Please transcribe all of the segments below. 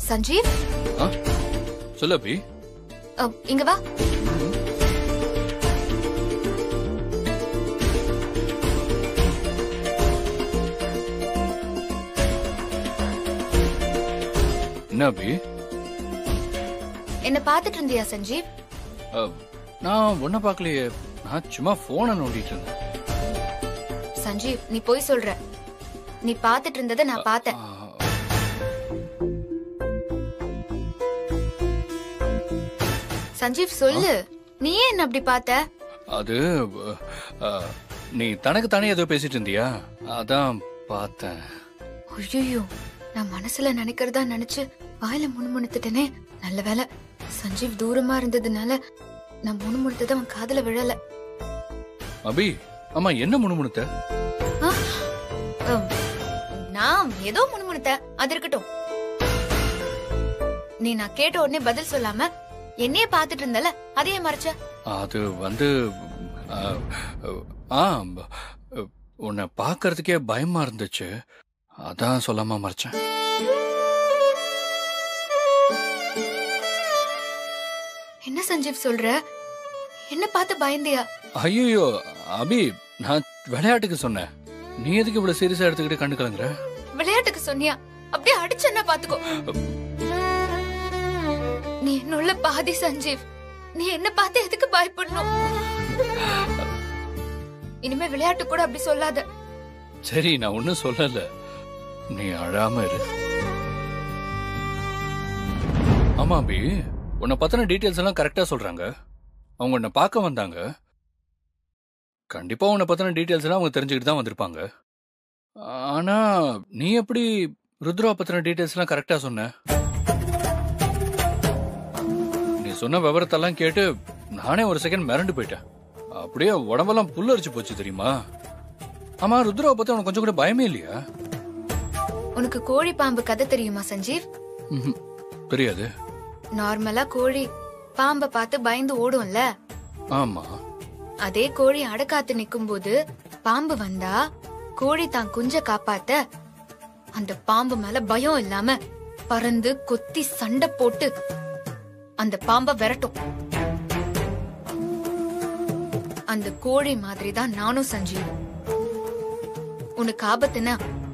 சஞ்சீவ் சொல்லு அபி. இங்க வா. என்ன அபி? என்ன பாத்துட்டு இருந்தியா சஞ்சீவ்? நான் ஒன்ன பாக்கலையே. நான் சும்மா போனை நோண்டிட்டு இருந்தேன். சஞ்சீவ் நீ போய் சொல்ற. நீ பாத்துட்டு இருந்ததை நான் பார்த்தேன். சஞ்சீவ் சொல்லு, நீ என்ன அப்படி பார்த்த? அது நீ தனக்கு தானே ஏதோ பேசிட்டு இருந்தியா, அதான் பார்த்தேன். ஐயோ, நான் மனசுல நினைக்கிறதா நினைச்சு வாயில முணுமுணுத்துட்டேனே. நல்ல வேலை சஞ்சீவ் தூரமா இருந்ததுனால நான் முணுமுணுத்தது அவன் காதுல விழல. அபி, அம்மா என்ன முணுமுணுத்த? நான் ஏதோ முணுமுணுத்த, அது இருக்கட்டும். நீ நான் கேட்ட உடனே பதில் சொல்லாம என்னைய பாத்துட்டு இருந்தல, அதையே மறைச்ச? அது வந்து உன்னை பாக்குறதுக்கே பயமா இருந்துச்சு, அதான் சொல்லாம மறைச்சேன். என்ன சஞ்சீவ் சொல்ற? என்ன பார்த்து பயந்தியா? ஐயோ அபி, நான் விளையாட்டுக்கு சொன்னேன். நீ எதுக்கு இவ்வளவு சீரியஸா எடுத்துக்கிட்டு கண்டு கலங்குற? விளையாட்டுக்கு சொன்னியா? அப்படியே அடிச்சேன்னா பாத்துக்கோ. நீ என்னுள்ள பாதி சஞ்சீவ். நீ என்ன பார்த்து எதுக்கு பயப்படணும்? இனிமே விளையாட்டு கூட அப்படி சொல்லாத. சரி, நான் ஒன்னும் சொல்லல, நீ அழாம இரு. ஆமா அபி, உன்னை பத்தின டீடைல்ஸ் எல்லாம் கரெக்டா சொல்றாங்க. அவங்க உன்னை பார்க்க வந்தாங்க. கண்டிப்பா உன்னை பத்தின டீடைல்ஸ் எல்லாம் அவங்க தெரிஞ்சுக்கிட்டு தான் வந்திருப்பாங்க. ஆனா நீ எப்படி ருத்ரா பத்தின டீடைல்ஸ் எல்லாம் கரெக்டா சொன்ன? நீ சொன்ன விவரத்தெல்லாம் கேட்டு நானே ஒரு செகண்ட் மிரண்டு போயிட்டேன். அப்படியே உடம்பெல்லாம் புல்லரிச்சு போச்சு தெரியுமா? ஆமா, ருத்ராவை பத்தி உனக்கு கொஞ்சம் கூட பயமே இல்லையா? உனக்கு கோழி பாம்பு கதை தெரியுமா சஞ்சீவ்? தெரியாது. நார்மலா கோழி பாம்பை பார்த்து பயந்து ஓடும்ல? ஆமா. அதே கோழி அடக்காத்து நிக்கும் போது பாம்பு வந்தா கோழி தான் குஞ்ச காப்பாத்த அந்த பாம்பு மேல பயம் இல்லாம பறந்து கொத்தி சண்டை போட்டு அந்த பாம்பை விரட்டும். அந்த கோழி மாதிரி தான் நானும் சஞ்சீவ். உனக்கு ஆபத்துனா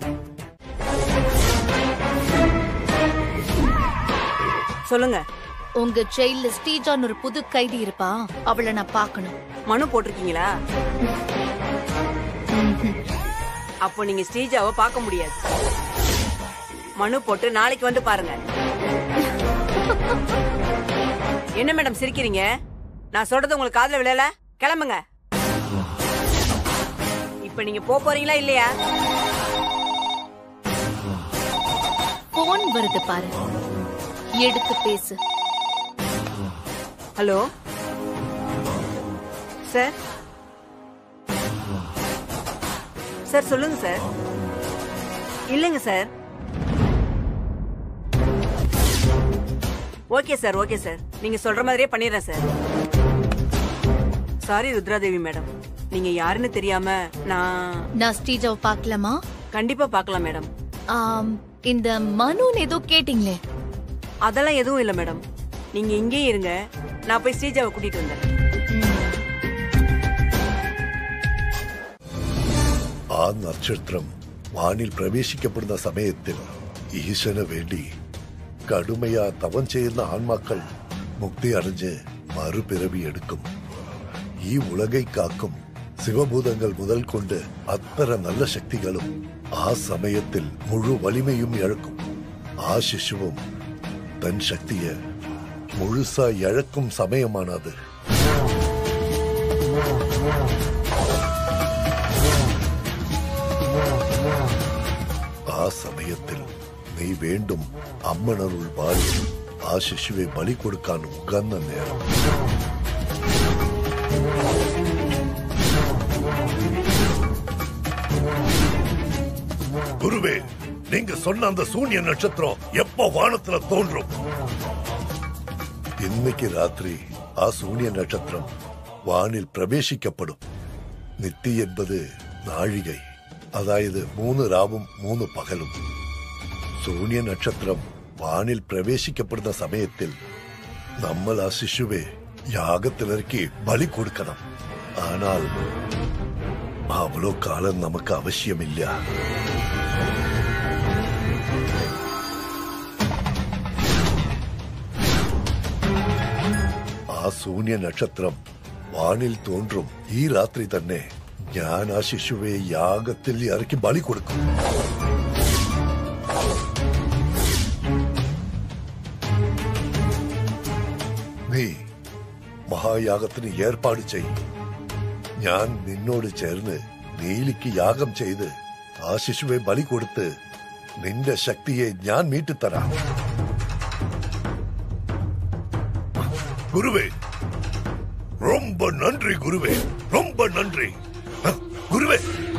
சொல்லுங்க. உங்க ஜெயில ஸ்ரீஜான் ஒரு புது கைதி இருப்பா, அவளை நான் பார்க்கணும். மனு போட்டிருக்கீங்களா? அப்போ நீங்க ஸ்ரீஜாவை பார்க்க முடியாது. மனு போட்டு நாளைக்கு வந்து பாருங்க. என்ன மேடம் சிரிக்கிறீங்க? நான் சொல்றது உங்களுக்கு காதுல விழல? கிளம்புங்க. இப்ப நீங்க போறீங்களா இல்லையா? போன் வருது பாரு, எடுத்து பேசு. Hello sir. சார் சொல்லுங்க சார். இல்லைங்க sir. Okay sir, okay sir, நீங்க சொல்ற மாதிரியே பண்ணிடுறேன் சார். சாரி ருத்ராதேவி மேடம், நீங்க யாருன்னு தெரியாம நான் ஸ்ரீஜாவை பார்க்கலாமா? கண்டிப்பா பார்க்கலாம் மேடம். இந்த மனுன்னு ஏதோ கேட்டீங்களே? அதெல்லாம் எதுவும் இல்ல மேடம், நீங்க இங்கே இருங்க, நான் போய் ஸ்ரீஜாவை கூட்டிட்டு வந்தேன். ആ നക്ഷത്രം വാനിൽ പ്രവേശിക്കപ്പെടുന്ന സമയത്തിൽ ഈശ്വരന് വേണ്ടി കടുമയാ തപം ചെയ്യുന്ന ആൺമക്കൾ മുക്തി അടഞ്ഞ് മറുപിറവി എടുക്കും. ഈ ഉലകை കാക്കും சிவபூதங்கள் முதல் கொண்டு அத்தனை நல்ல சக்திகளும் ஆ சமயத்தில் முழு வலிமையும் இழக்கும். ஆ சிசுவும் தன் சக்திய முழுசா இழக்கும் சமயமானது. ആ സമയത്തിൽ നീ വീണ്ടും അമ്മണരുൾ പാടി ആ ശിശുവെ ബലി കൊടുക്കാൻ ഉകന്ന നേരം. குருவே, நீங்க சொன்ன அந்த சூன்ய நட்சத்திரம் எப்ப வானத்துல தோன்றும்? இன்னைக்கு ராத்திரி ஆ சூன்ய நட்சத்திரம் வானில் பிரவேசிக்கப்படும். நித்தி என்பது நாழிகை, அதாவது 3 ராவும் 3 பகலும். சூன்ய நட்சத்திரம் വാനിൽ പ്രവേശിക്കപ്പെടുന്ന സമയത്തിൽ നമ്മൾ ആ ശിശുവെ യാഗത്തിലിറക്കി ബലി കൊടുക്കണം. ஆனால் அவ்வளோ காலம் நமக்கு அவசியமில்ல. ആ ശൂന്യ നക്ഷത്രം വാനിൽ തോன்றுം ഈ രാത്രി തന്നെ ഞാൻ ആ ശിശുവെ യാഗത്തിൽ ഇറക്കി ബലി കൊടുക്കും. നീ മഹായാഗത്തിന് ഏർപ്പാട് ചെയ്യും. ഞാൻ നിന്നോട് ചേർന്ന് നീലിക്ക് യാഗം ചെയ്ത് ആ ശിശുവെ ബലി കൊടുത്ത് നിന്റെ ശക്തിയെ ഞാൻ മീട്ടിത്തരാം. குருவே, ரொம்ப நன்றி குருவே, ரொம்ப நன்றி. குருவே,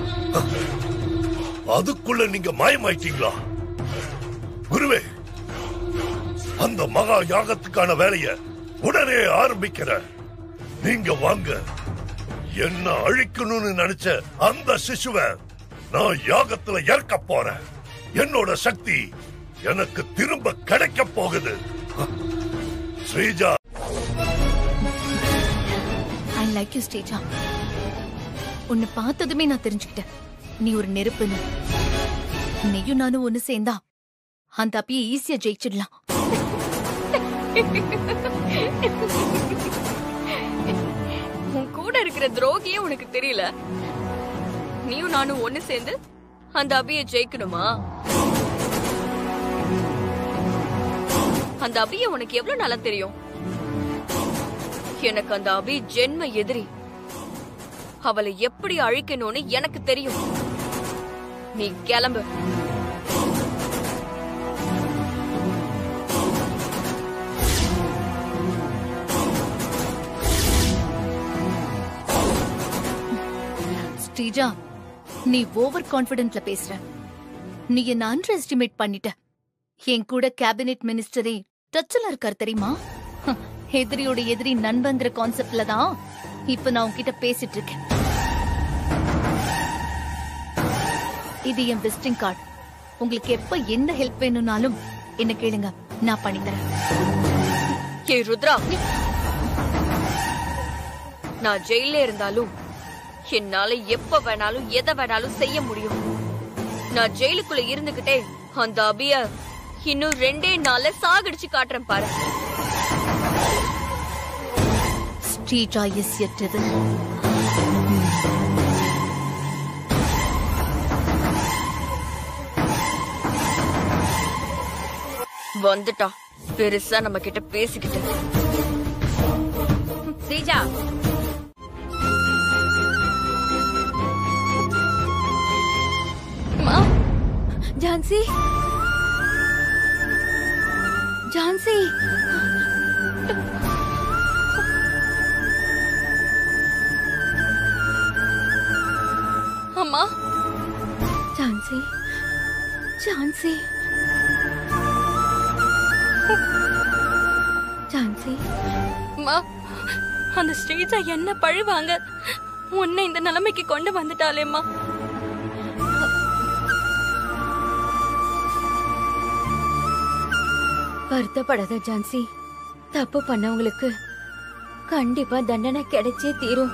அதுக்குள்ள நீங்க மாயமாயிட்டீங்களா? குருவே, அந்த மகா யாகத்துக்கான வேலையை உடனே ஆரம்பிக்கிற. நீங்க வாங்க. என்ன அழிக்கணும்னு நினைச்ச அந்த சிசுவை நான் யாகத்துல இறக்க போறேன். என்னோட சக்தி எனக்கு திரும்ப கிடைக்க போகுது. Sreeja, I like you Sreeja. உன்னை பார்த்ததுமே நான் தெரிஞ்சுக்கிட்டேன் நீ ஒரு நெருப்புன்னு. நீயும் நானும் ஒண்ணு சேர்ந்தா அந்த அப்பியை ஈஸியா ஜெயிச்சிடலாம். உன் கூட இருக்கிற துரோகியே உனக்கு தெரியல. நீயும் நானும் ஒண்ணு சேர்ந்து அந்த அபியை ஜெயிக்கணுமா? அந்த அபியை உனக்கு எவ்வளவு நாளா தெரியும்? எனக்கு அந்த அபி ஜென்ம எதிரி. அவளை எப்படி அழிக்கணும்னு எனக்கு தெரியும். நீ கிளம்பு. ஸ்ரீஜா, நீ ஓவர் கான்பிடென்ட்ல பேசுற. நீ என்ன அண்டர் எஸ்டிமேட் பண்ணிட்ட. என் கூட கேபினெட் மினிஸ்டரே டச்ல இருக்கார் தெரியுமா? எதிரியோட எதிரி நண்பங்கிற கான்செப்ட்ல தான் இப்ப நான் உன்கிட்ட பேசிட்டு இருக்கேன். இது என் விசிட்டிங் கார்டு. உங்களுக்கு எப்ப என்ன ஹெல்ப் வேணும்னாலும் என்ன கேளுங்க, நான் பண்ணித்தரேன். ஏய் ருத்ரா, நான் ஜெயில இருந்தாலும் என்னால எப்ப வேணாலும் எதை வேணாலும் செய்ய முடியும். நான் ஜெயிலுக்குள்ள இருந்துகிட்டே அந்த அபிய இன்னும் 2 நாள்ல சாகடிச்சு காட்டுறேன் பாரு. ஸ்ரீஜா இஸ் எட்டது. வந்துட்டா பெருசா நம்ம கிட்ட பேசிக்கிட்டு. ஸ்ரீஜா, ஜான்சி, ஜான்சி, அம்மா, ஜான்சி, ஜான்சி, ஜான்சி. அம்மா, அந்த ஸ்ரீஜா என்ன பழிவாங்க உன்னை இந்த நிலைமைக்கு கொண்டு வந்துட்டாளேம்மா. வருத்தப்படாத ஜான்சி. தப்பு பண்ணவங்களுக்கு கண்டிப்பா தண்டனை கிடைச்சே தீரும்.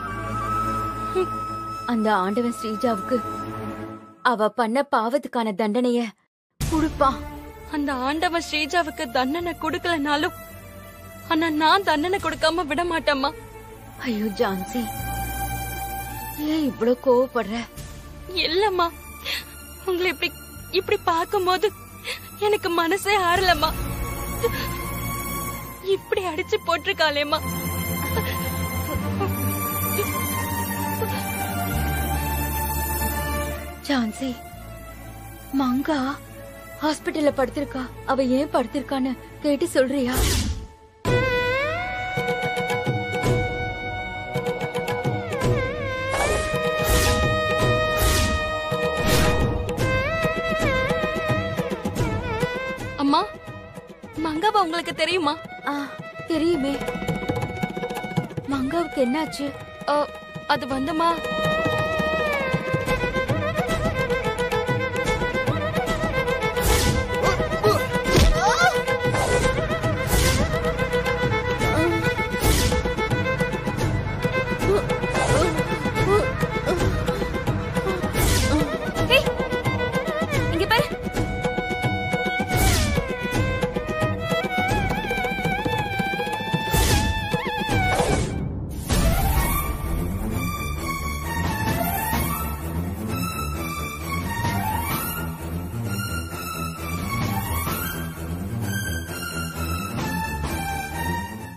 அந்த ஆண்டவன் ஸ்ரீஜாவுக்கு அவ பண்ண பாவத்துக்கான தண்டனைய கொடுப்பா. அந்த ஆண்டவன் ஸ்ரீஜாவுக்கு தண்டனை கொடுக்கலனாலும் ஆனா நான் தண்டனை கொடுக்காம விட மாட்டேம்மா. ஐயோ ஜான்சி, ஏன் இவ்வளவு கோவப்படுற? இல்லம்மா, உங்களை இப்படி பார்க்கும்போது எனக்கு மனசே ஆறலம்மா. இப்படி அடிச்சு போட்டிருக்காளேம்மா. ஜான்சி, மங்கா ஹாஸ்பிட்டல்ல படுத்திருக்கா. அவ ஏன் படுத்திருக்கான்னு கேட்டு சொல்றியா? அம்மா, மங்காவா உங்களுக்கு தெரியுமா? தெரியுமே. மங்காவுக்கு என்னாச்சு? அது வந்துமா,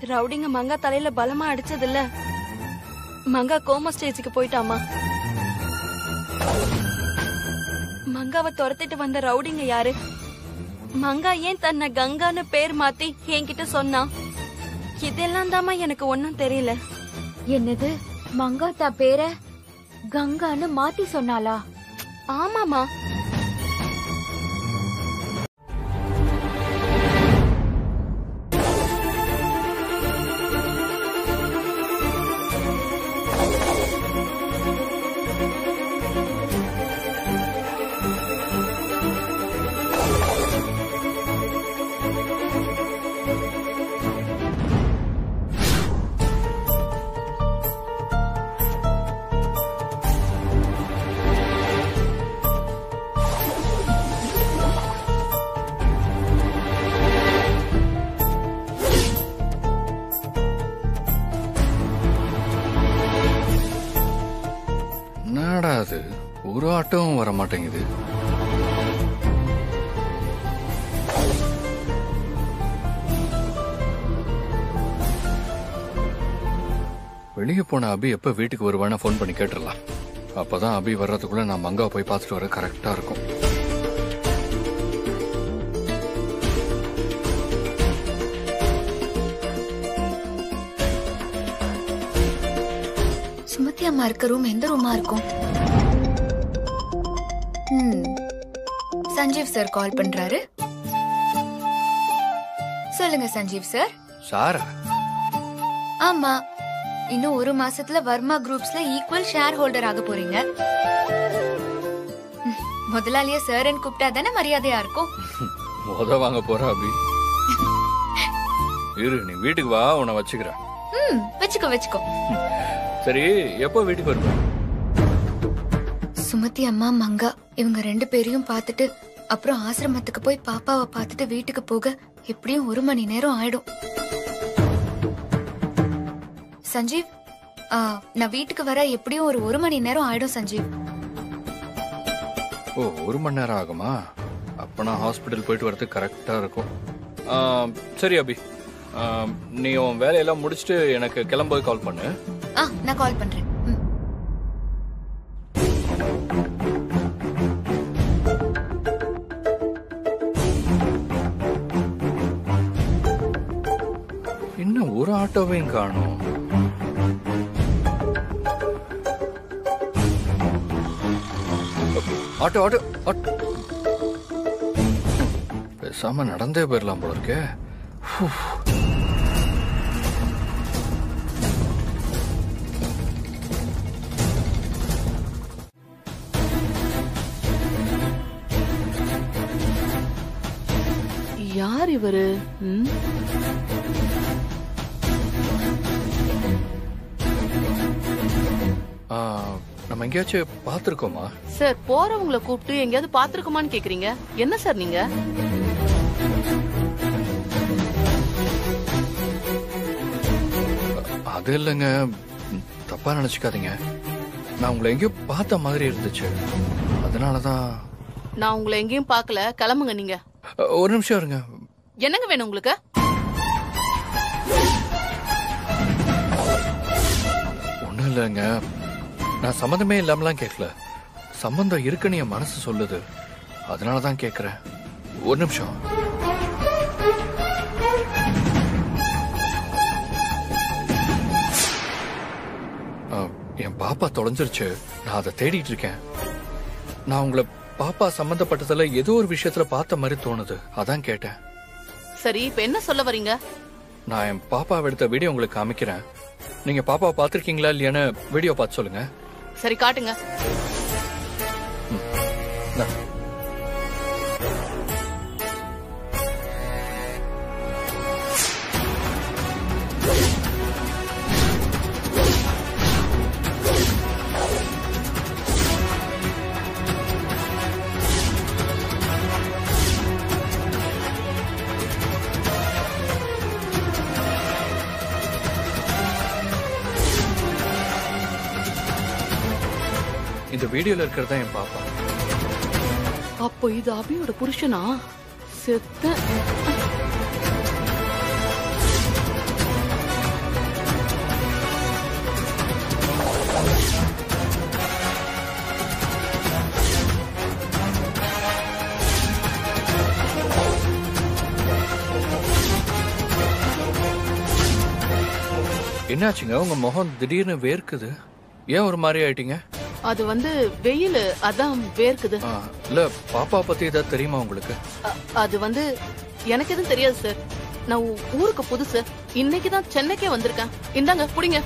ரவுடிங்க மங்கா தலையில பலமா அடிச்சது இல்ல, மங்கா கோமா ஸ்டேஜுக்கு போயிட்டாமா. மங்காவை துரத்திட்டு வந்த ரவுடிங்க யாரு? மங்கா ஏன் தன்னை கங்கான்னு பேர் மாத்தி என்கிட்ட சொன்னா? இதெல்லாம் தாமா எனக்கு ஒன்னும் தெரியல. என்னது, மங்காத்தா பேர கங்கான்னு மாத்தி சொன்னாளா? ஆமாமா. என்னடா அது, ஒரு ஆட்டமும் வர மாட்டேங்குது. வெளியே போன அபி எப்ப வீட்டுக்கு வருவான்னு போன் பண்ணி கேட்டுடலாம். அப்பதான் அபி வர்றதுக்குள்ள நான் மங்கா போய் பார்த்துட்டு வர கரெக்டா இருக்கும். சுமதி அம்மா இருக்க ரூம் எந்த ரூமா இருக்கும்? சஞ்சீவ் சார் கால் பண்றாரு. சொல்லுங்க சஞ்சீவ் சார். சாரா? ஆமா, இன்னும் ஒரு மாசத்துல வர்மா குரூப்ஸ்ல ஈக்குவல் ஷேர் ஹோல்டர் ஆக போறீங்க. முதலாளிய சார்ன்னு கூப்பிட்டா தானே மரியாதையா இருக்கும். மொத வாங்க போற அபி. இரு, நீ வீட்டுக்கு வா, உன்னை வச்சுக்கிறேன். வச்சுக்கோ வச்சுக்கோ. சரி, எப்போ வீட்டுக்கு வருவ? சுமதி அம்மா மங்கா இவங்க 2 பேரையும் பார்த்துட்டு அப்புறம் ஆசிரமத்துக்கு போய் பாப்பாவை பார்த்துட்டு வீட்டுக்கு போக எப்படியும் 1 மணி நேரம் ஆயிடும். சஞ்சீவ், நான் வீட்டுக்கு வர எப்படியும் ஒரு 1 மணி நேரம் ஆயிடும் சஞ்சீவ். ஓ, 1 மணி நேரம் ஆகுமா? அப்ப நான் ஹாஸ்பிட்டல் போயிட்டு வரதுக்கு கரெக்டா இருக்கும். சரி அபி, நீ உன் வேலையெல்லாம் முடிச்சுட்டு எனக்கு கிளம்போது கால் பண்ணு. நான் கால் பண்றேன். இன்னும் ஒரு ஆட்டோவையும் காணும். Auto auto auto. பேசாம நடந்தே போயிடலாம் போல இருக்கே. யார் இவரு? நம்ம எங்கேயாச்சும் பாத்துருக்கோமா? சார், போறவங்களை கூப்பிட்டு எங்கேயாவது பாத்துருக்கோமான்னு கேக்குறீங்க. என்ன சார் நீங்க? அது இல்லைங்க, தப்பா நினைச்சுக்காதீங்க. நான் உங்களை எங்கேயோ பார்த்த மாதிரி இருந்துச்சு, அதனாலதான். நான் உங்களை எங்கேயும் பார்க்கல, கிளம்புங்க நீங்க. ஒரு நிமிஷம் இருங்க. என்னங்க வேணும் உங்களுக்கு? ஒண்ணும் இல்லைங்க, நான் சம்மந்தமே இல்லாமலாம் கேட்கல. சம்பந்தம் இருக்குன்னு என் மனசு சொல்லுது, அதனாலதான் கேக்குறேன். ஒரு நிமிஷம். என் பாப்பா தொலைஞ்சிருச்சு, நான் அதை தேடிட்டு இருக்கேன். நான் உங்களை பாப்பா சம்பந்தப்பட்டதுல ஏதோ ஒரு விஷயத்துல பார்த்த மாதிரி தோணுது, அதான் கேட்டேன். சரி, இப்ப என்ன சொல்ல வரீங்க? நான் என் பாப்பாவை எடுத்த வீடியோ உங்களுக்கு காமிக்கிறேன். நீங்க பாப்பாவை பாத்திருக்கீங்களா இல்லையான்னு வீடியோ பார்த்து சொல்லுங்க. சரி, காட்டுங்க. இந்த வீடியோல இருக்கிறதா என் பாப்பா. அப்போ இது அபியோட புருஷனா? செத்த என்னாச்சுங்க உங்க முகம் திடீர்னு வேர்க்குது? ஏன் ஒரு மாதிரி ஆயிட்டீங்க? அது வந்து வெயில், அதான் வேர்க்குது. இல்ல பாப்பா பத்தி ஏதாவது தெரியுமா உங்களுக்கு? அது வந்து எனக்கு எதுவும் தெரியாது சார். நான் ஊருக்கு புதுசு. இன்னைக்கு தான் சென்னைக்கே வந்திருக்கேன். இந்தாங்க குடிங்க.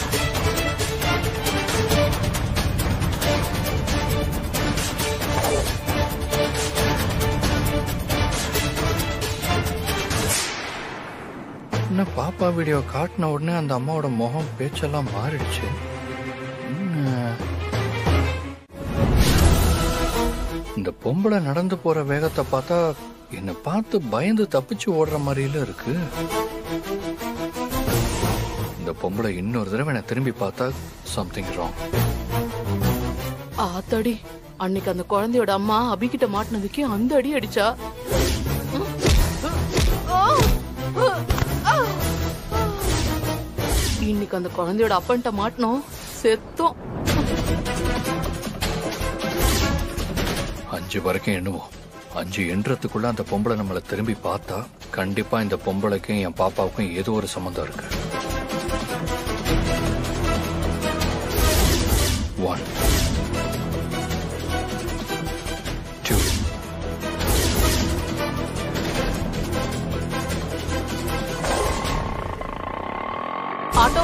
என்ன பாப்பா வீடியோ காட்டின உடனே அந்த அம்மாவோட முகம் பேச்செல்லாம் மாறிடுச்சு. இந்த பொம்பளை நடந்து போற வேகத்தை பார்த்தா என்ன பார்த்து பயந்து தப்பிச்சு ஓடுற மாதிரில இருக்கு. இந்த பொம்பளை இன்னொரு தடவை என்ன திரும்பி பார்த்தா சம்திங் ராங். ஆத்தாடி, அன்னைக்கு அந்த குழந்தையோட அம்மா அபிகிட்ட மாட்டினதுக்கே அந்த அடி அடிச்சா. இன்னைக்கு அந்த குழந்தையோட அப்பன்ட்ட மாட்டினோம், செத்தோம். 5 வரைக்கும் எண்ணுவோம். 5 எண்றதுக்குள்ள அந்த பொம்பளை நம்மளை திரும்பி பார்த்தா கண்டிப்பா இந்த பொம்பளைக்கும் என் பாப்பாவுக்கும் ஏதோ ஒரு சம்பந்தம் இருக்கு. 1 2 ஆட்டோ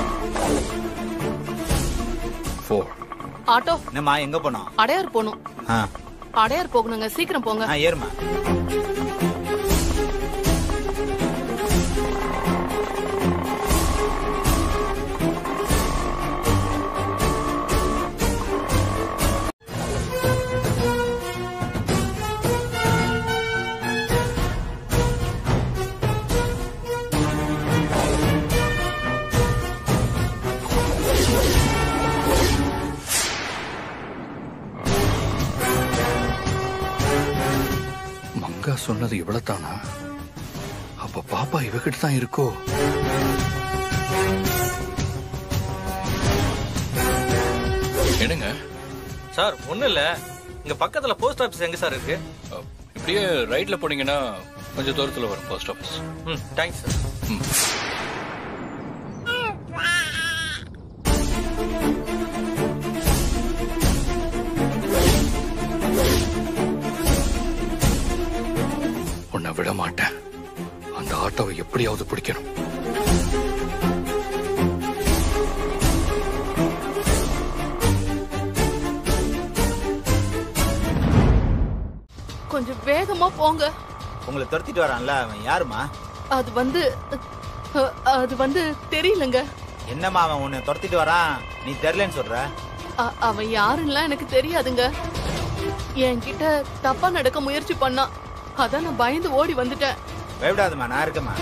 4. ஆட்டோ. என்னம்மா எங்க போனோம்? அடையார் போகணும். அடையார் போகணுங்க, சீக்கிரம் போங்க. ஏறுமா. சொன்னது இவ்வளவுதானா? அப்ப பாப்பா இவகிட்ட தான் இருக்கோ? என்னங்க சார்? ஒண்ணும் இல்ல, இங்க பக்கத்துல போஸ்ட் ஆபீஸ் எங்க சார் இருக்கு? இப்படியே ரைட்ல போனீங்கன்னா கொஞ்சம் தூரத்துல வரும் போஸ்ட் ஆபீஸ். Thanks sir. உன்னை விட மாட்டேன். அந்த ஆட்டோவை எப்படியாவது பிடிக்கணும். கொஞ்சம் வேகமா போங்க. உங்களை துரத்திட்டு வரான்ல, அவன் யாருமா? அது வந்து தெரியலங்க. என்னம்மா அவன் உன்னை துரத்திட்டு வரான், நீ தெரியலன்னு சொல்ற? அவன் யாருன்னா எனக்கு தெரியாதுங்க. என்கிட்ட தப்பா நடக்க முயற்சி பண்ணான், அதான் நான் பயந்து ஓடி வந்துட்டேன். பயப்படாதம்மா, நான் இருக்கேம்மா.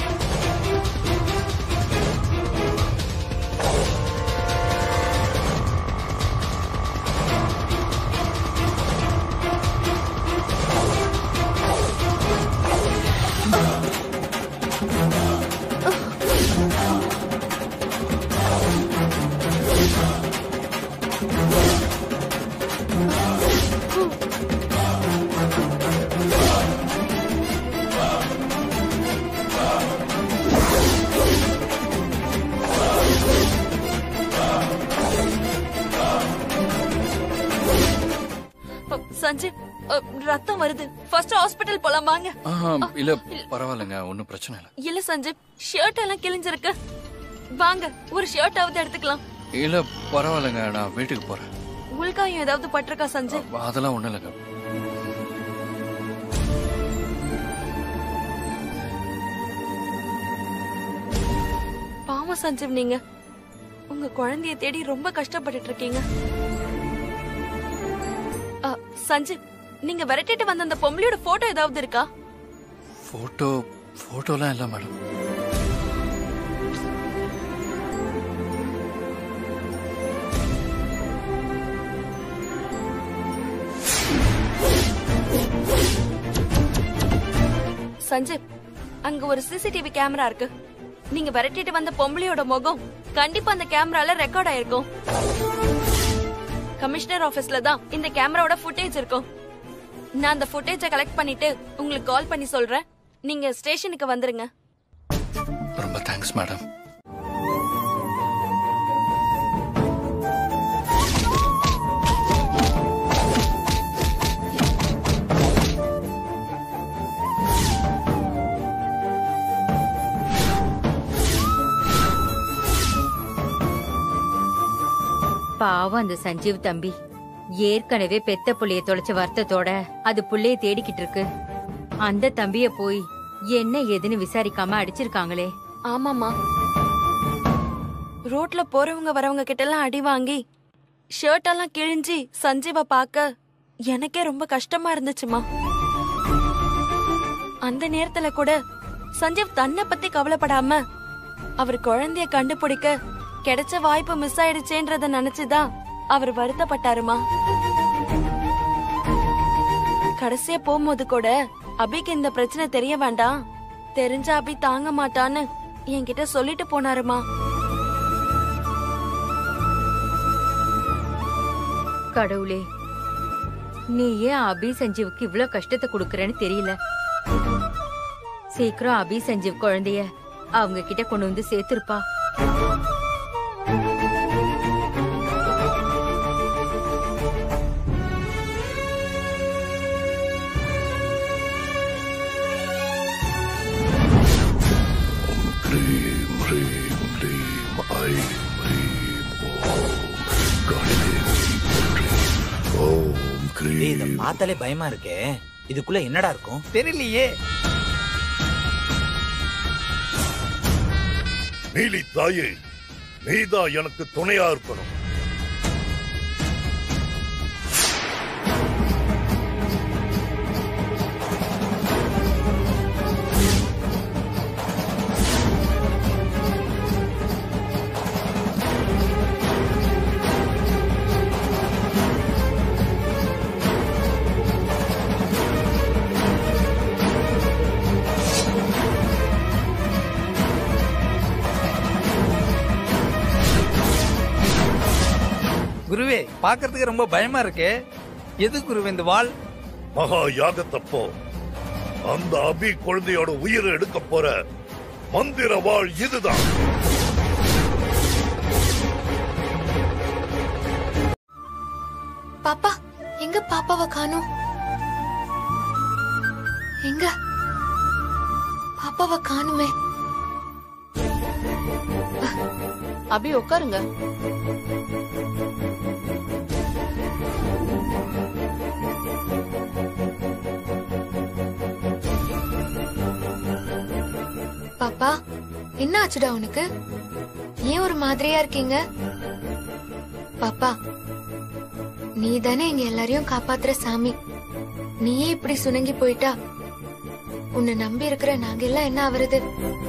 சஞ்சய், ரத்தம் வருது. ஃபர்ஸ்ட் ஹாஸ்பிடல் போலாம் வாங்க. இல்ல பரவாயில்லைங்க, ஒன்னும் பிரச்சனை இல்ல. இல்ல சஞ்சய், ஷர்ட் எல்லாம் கிழிஞ்சிருக்கு. வாங்க, ஒரு ஷர்ட் ஆவது எடுத்துக்கலாம். இல்ல பரவாயில்லைங்க, நான் வீட்டுக்கு போறேன். உள்காயம் ஏதாவது பட்டிருக்கா சஞ்சய்? அதெல்லாம் ஒண்ணும் இல்லைங்க. பாவம் சஞ்சீவ், நீங்க உங்க குழந்தைய தேடி ரொம்ப கஷ்டப்பட்டுட்டு இருக்கீங்க. சஞ்சீவ், நீங்க விரட்டிட்டு வந்த அந்த பொம்பளையோட போட்டோ ஏதாவது இருக்கா? போட்டோலாம் இல்ல மேடம். சஞ்சீவ், அங்க ஒரு சிசிடிவி கேமரா இருக்கு. நீங்க விரட்டிட்டு வந்த பொம்பளையோட முகம் கண்டிப்பா அந்த கேமரால ரெக்கார்ட் ஆயிருக்கும். கமிஷனர் ஆபீஸ்ல தான் இந்த கேமராவோட ஃபுட்டேஜ் இருக்கும். நான் அந்த ஃபுட்டேஜை கலெக்ட் பண்ணிட்டு உங்களுக்கு கால் பண்ணி சொல்றேன். நீங்க ஸ்டேஷனுக்கு வந்துருங்க. ரொம்ப தேங்க்ஸ் மேடம். பாவம் அந்த சஞ்சீவ் தம்பி. ஏற்கனவே பெத்த புள்ளைய தொலைச்ச வருத்தத்தோட அது புள்ளைய தேடிக்கிட்டு இருக்கு. அந்த தம்பிய போய் என்ன ஏதுன்னு விசாரிக்காம அடிச்சிருக்காங்களே. ஆமாமா, ரோட்ல போறவங்க வரவங்க கிட்ட எல்லாம் அடி வாங்கி ஷர்ட் எல்லாம் கிழிஞ்சி சஞ்சீவ பார்க்க எனக்கே ரொம்ப கஷ்டமா இருந்துச்சுமா. அந்த நேரத்துல கூட சஞ்சீவ் தன்னை பத்தி கவலைப்படாம அவர் குழந்தைய கண்டுபிடிக்க கிடைச்ச வாய்ப்பு மிஸ் ஆயிடுச்சேன்றத நினைச்சுதான் அவர் வருத்தப்பட்டாருமா. கடைசியா போகும்போது கூட அபிக்கு இந்த பிரச்சனை தெரிய வேண்டாம், தெரிஞ்ச அபி தாங்க மாட்டான்னு என்கிட்ட சொல்லிட்டு போனாருமா. கடவுளே, நீ ஏன் அபி சஞ்சீவுக்கு இவ்ளோ கஷ்டத்தை கொடுக்கறன்னு தெரியல. சீக்கிரம் அபி சஞ்சீவ் குழந்தைய அவங்க கிட்ட கொண்டு வந்து சேர்த்திருப்பா. இத பார்த்தாலே பயமா இருக்கே. இதுக்குள்ள என்னடா இருக்கும் தெரியலையே. நீலி தாயே, நீதான் எனக்கு துணையா இருக்கணும். குருவே, பாக்குறதுக்கு ரொம்ப பயமா இருக்கே. எது குருவே இந்த வாள்? மகா யாகத்தப்போ அந்த அபி குழந்தையோட உயிரை எடுக்க போற மந்திர வாள் இதுதான். பாப்பா, எங்க பாப்பாவை காணோம்? எங்க பாப்பாவை காணுமே? அபி உட்காருங்க. பாப்பா, என்ன ஆச்சுடா உனக்கு? ஏன் ஒரு மாதிரியா இருக்கீங்க? பாப்பா, நீ தானே எங்க எல்லாரையும் காப்பாத்துற சாமி. நீயே இப்படி சுணங்கி போயிட்டா உன்னை நம்பி இருக்கிற நாங்க எல்லாம் என்ன ஆவறது?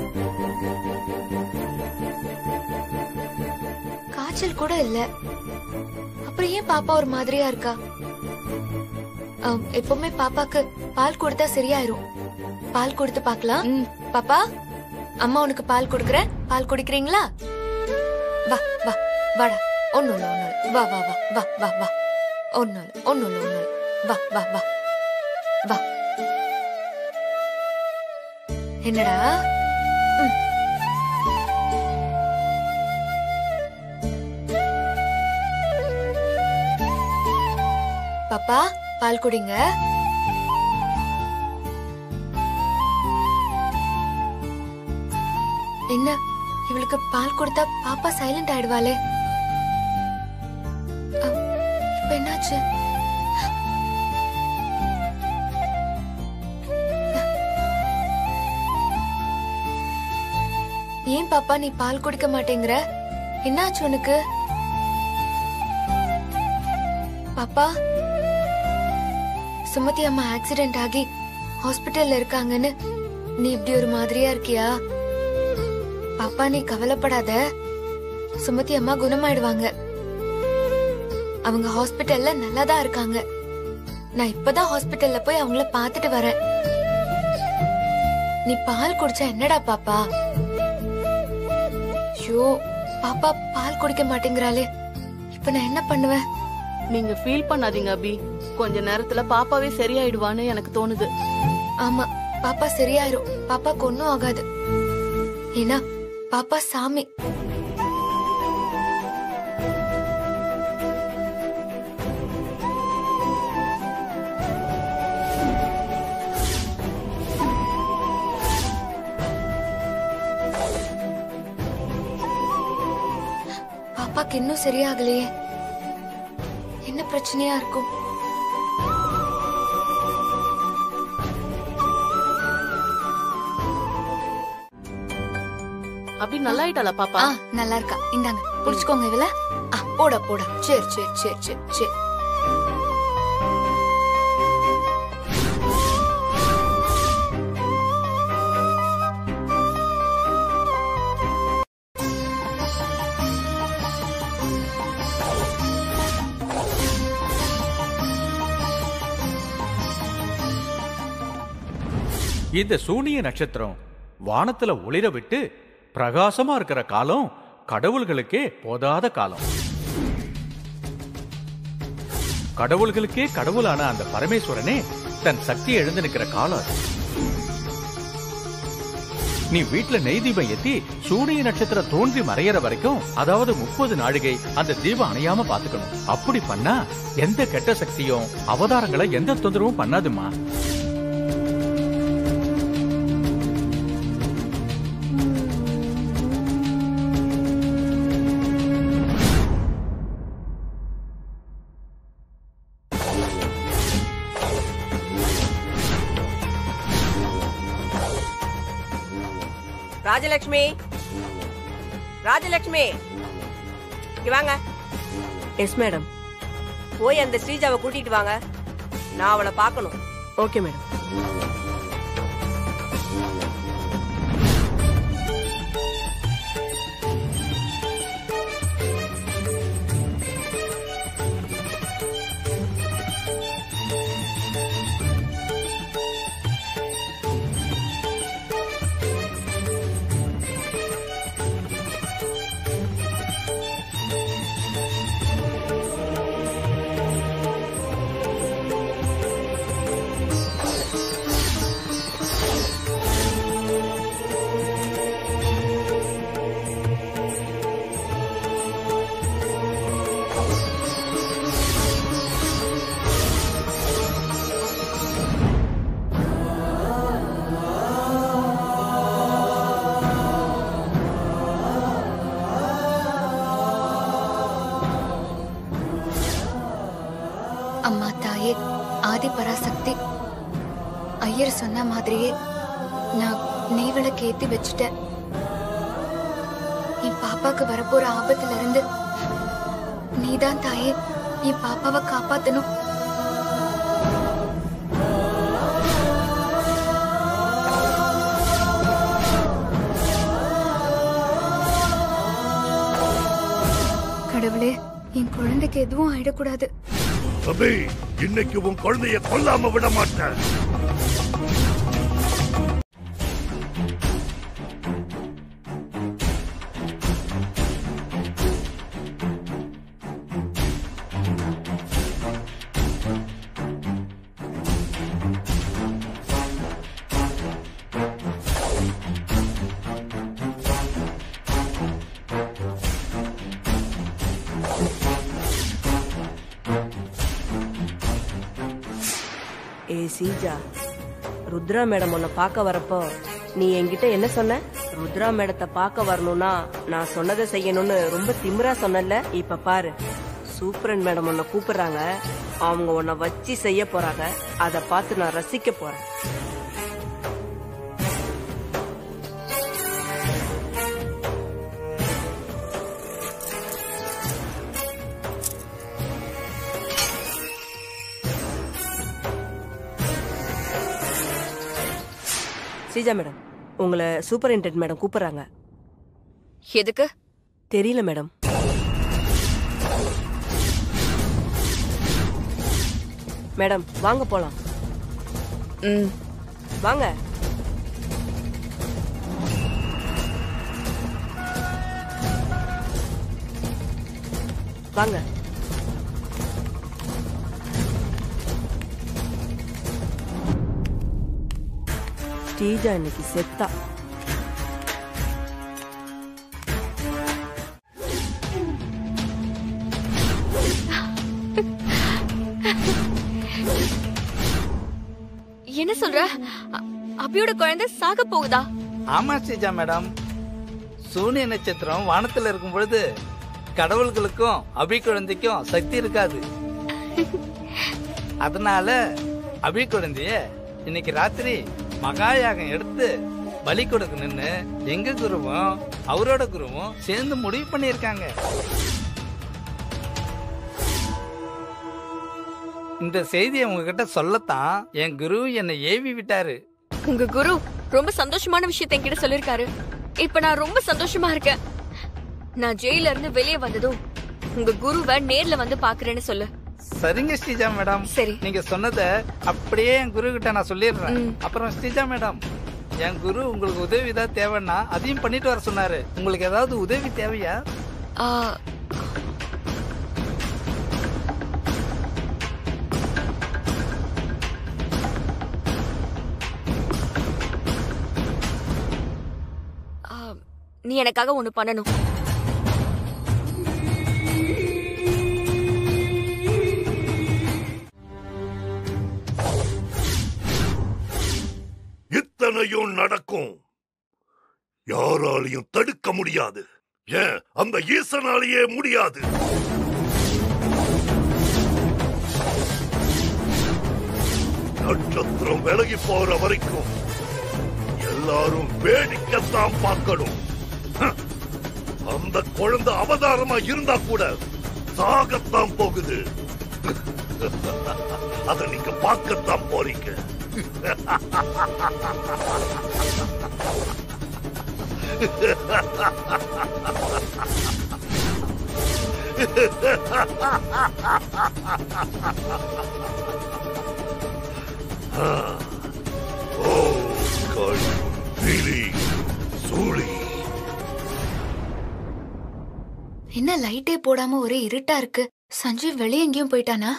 காய்ச்சல் கூட இல்ல, அப்புறம் ஏன் பாப்பா ஒரு மாதிரியா இருக்கா? எப்பவுமே பாப்பாக்கு பால் கொடுத்தா சரியாயிரும். பால் கொடுத்து பாக்கலாம். பாப்பா, அம்மா உனக்கு பால் கொடுக்கறேன், பால் குடிக்கிறீங்களா? வா வா வாடா. ஒண்ணு இல்ல, ஒண்ணு இல்ல. வா வா வா வா வா வா. ஒண்ணு இல்ல, ஒண்ணு இல்ல, ஒண்ணு இல்ல. வா வா வா வா. என்னடா? பாப்பா, பால் குடிங்க. என்ன இவளுக்கு பால் கொடுத்தா பாப்பா சைலண்ட் ஆயிடுவாளே. இப்ப என்னாச்சு? ஏன் பாப்பா நீ பால் குடிக்க மாட்டேங்கிற? என்னாச்சு உனக்கு? பாப்பா, சுமதி அம்மா ஆக்சிடென்ட் ஆகி ஹாஸ்பிட்டல்ல இருக்காங்கன்னு நீ இப்படி ஒரு மாதிரியா இருக்கியா? பாப்பா நீ கவலைப்படாத, சுமதி அம்மா குணமாயிடுவாங்க. அவங்க ஹாஸ்பிட்டல்ல நல்லாதான் இருக்காங்க. நான் இப்பதான் ஹாஸ்பிட்டல்ல போய் அவங்கள பாத்துட்டு வரேன். நீ பால் குடிச்சா என்னடா பாப்பா? ஐயோ, பாப்பா பால் குடிக்க மாட்டேங்கிறாளே, இப்ப நான் என்ன பண்ணுவேன்? நீங்க ஃபீல் பண்ணாதீங்க அபி, கொஞ்ச நேரத்துல பாப்பாவே சரியாயிடுவான்னு எனக்கு தோணுது. ஆமா, பாப்பா சரியாயிரும். பாப்பாக்கு ஒன்னும் ஆகாது. ஏன்னா பாப்பா சாமி. பாப்பாக்கு இன்னும் சரியாகலையே. பிரச்சனையா இருக்கும். அப்படி நல்லா ஆயிட்டாளா பாப்பா? நல்லா இருக்கா. இந்தாங்க புடிச்சுக்கோங்க இவள. போடா போடா. சரி சரி சரி சரி சரி. இந்த சூனிய நட்சத்திரம் வானத்துல ஒளிர விட்டு பிரகாசமா இருக்கிற காலம் கடவுள்களுக்கே போதாத காலம். கடவுள்களுக்கே கடவுளான அந்த பரமேஸ்வரனே தன் சக்தியை எழுந்து நிற்கிற காலம் அது. நீ வீட்டுல நெய் தீபம் ஏத்தி சூரிய நட்சத்திரம் தோன்றி மறையற வரைக்கும், அதாவது 30 நாழிகை அந்த தீபம் அணையாம பாத்துக்கணும். அப்படி பண்ணா எந்த கெட்ட சக்தியும் அவதாரங்களை எந்த தொந்தரவும் பண்ணாதுமா. ராஜலட்சுமி, ராஜலட்சுமி இங்க வாங்க. Yes madam. போய் அந்த ஸ்ரீஜாவை கூட்டிட்டு வாங்க, நான் அவளை பார்க்கணும். Okay madam. அம்மா தாயே ஆதி பராசக்தி, ஐயர் சொன்ன மாதிரியே நான் நெய் விளக்கு ஏத்தி வச்சுட்டேன். என் பாப்பாக்கு வரப்போற ஆபத்துல இருந்து நீதான் தாயே என் பாப்பாவை காப்பாத்தணும். கடவுளே, என் குழந்தைக்கு எதுவும் ஆயிடக்கூடாது. அபி, இன்னைக்கு உன் குழந்தைய கொல்லாம விட மாட்டேன். சீஜா, ருத்ரா மேடம் உன்னை பார்க்க வரப்போ நீ என்கிட்ட என்ன சொன்ன? ருத்ரா மேடத்தை பார்க்க வரணும்னா நான் சொன்னதை செய்யணும்னு ரொம்ப திமிரா சொன்னல. இப்ப பாரு, சூப்பரன் மேடம் உன்னை கூப்பிடுறாங்க. அவங்க உன்னை வச்சு செய்ய போறாங்க. அதை பார்த்து நான் ரசிக்க போறேன். சீஜா மேடம், உங்களை சூப்பரிண்டென்டென்ட் மேடம் கூப்பிடுறாங்க. எதுக்கு தெரியல மேடம். மேடம் வாங்க போலாம். வாங்க. வாங்க. ஸ்ரீஜா இன்னைக்கு செத்தா. என்ன சொல்ற? அபியோட குழந்தை சாக போகுதா? ஆமா ஸ்ரீஜா மேடம், சூனிய நட்சத்திரம் வானத்துல இருக்கும் பொழுது கடவுள்களுக்கும் அபி குழந்தைக்கும் சக்தி இருக்காது. அதனால அபி குழந்தைய இன்னைக்கு ராத்திரி மகாயாகம் எடுத்து பலி கொடுக்கணும்னு எங்க குருவும் அவரோட குருவும் சேர்ந்து முடிவு பண்ணியிருக்காங்க. இந்த செய்தியை உங்ககிட்ட சொல்லத்தான் என் குரு என்னை ஏவி விட்டாரு. உங்க குரு ரொம்ப சந்தோஷமான விஷயத்தை என்கிட்ட சொல்லிருக்காரு. இப்ப நான் ரொம்ப சந்தோஷமா இருக்கேன். நான் ஜெயில இருந்து வெளியே வந்ததும் உங்க குருவை நேர்ல வந்து பாக்குறேன்னு சொல்லு. சரிங்க ஸ்ரீஜா மேடம். சரி, நீங்க சொன்னத அப்படியே என் குரு கிட்ட நான் சொல்லிடுறேன். அப்புறம் ஸ்ரீஜா மேடம், என் குரு உங்களுக்கு உதவி ஏதாவது தேவைன்னா அதையும் பண்ணிட்டு வர சொன்னாரு. உங்களுக்கு ஏதாவது உதவி தேவையா? நீ எனக்காக ஒண்ணு பண்ணணும். இத்தனையும் நடக்கும், யாராலையும் தடுக்க முடியாது. ஏன் அந்த ஈசனாலேயே முடியாது. நட்சத்திரம் விலகி போற வரைக்கும் எல்லாரும் வேடிக்கைத்தான் பார்க்கணும். அந்த குழந்தை அவதாரமா இருந்தா கூட சாகத்தான் போகுது. அத நீங்க பார்க்கத்தான் போறீங்க. என்ன லைட்டே போடாம ஒரே இருட்டா இருக்கு. சஞ்சீவ் வெளியே எங்கேயும் போயிட்டானா?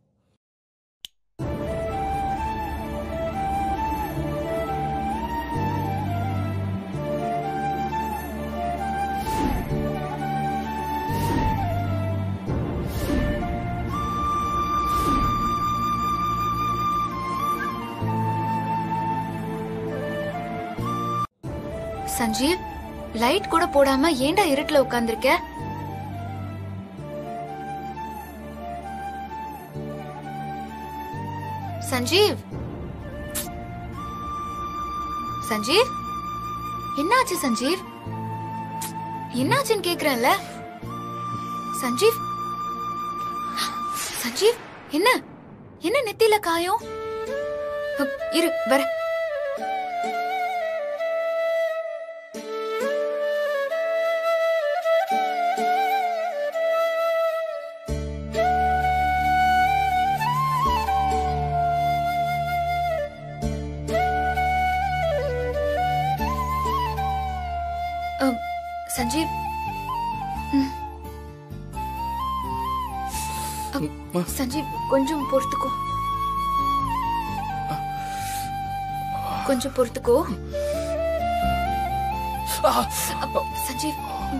சஞ்சீவ், லைட் கூட போடாம ஏன்டா இருட்டுல உட்கார்ந்திருக்க? சஞ்சீவ், சஞ்சீவ், என்னாச்சு சஞ்சீவ்? என்னாச்சுன்னு கேக்குறேன்ல. சஞ்சீவ், சஞ்சீவ், என்ன என்ன நெத்தியில காயம்? இரு வர. சஞ்சீவ், சஞ்சீவ் கொஞ்சம் பொறுத்துக்கோ, கொஞ்சம் பொறுத்துக்கோ. சஞ்சீவ்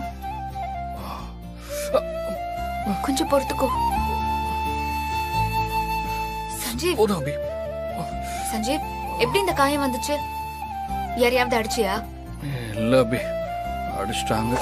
கொஞ்சம் பொறுத்துக்கோ. சஞ்சீவ், சஞ்சீவ் எப்படி இந்த காயம் வந்துச்சு? யாரையாவது அடிச்சியா? இல்ல அபி, அடிச்சிட்டாங்க.